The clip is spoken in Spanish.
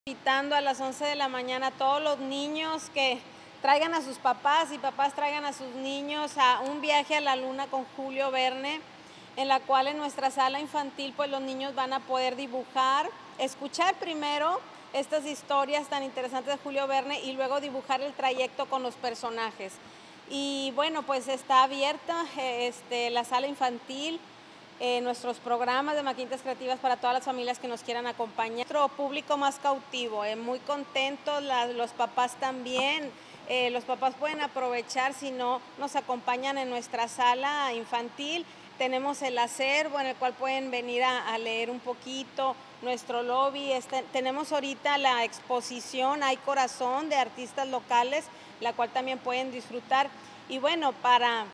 Invitando a las 11 de la mañana a todos los niños que traigan a sus papás y papás traigan a sus niños a un viaje a la luna con Julio Verne, en la cual en nuestra sala infantil pues los niños van a poder dibujar, escuchar primero estas historias tan interesantes de Julio Verne y luego dibujar el trayecto con los personajes. Y bueno, pues está abierta la sala infantil, nuestros programas de maquinitas creativas para todas las familias que nos quieran acompañar. Nuestro público más cautivo, muy contentos, los papás también. Los papás pueden aprovechar si no nos acompañan en nuestra sala infantil. Tenemos el acervo en el cual pueden venir a leer un poquito, nuestro lobby. Tenemos ahorita la exposición Hay Corazón de artistas locales, la cual también pueden disfrutar. Y bueno, para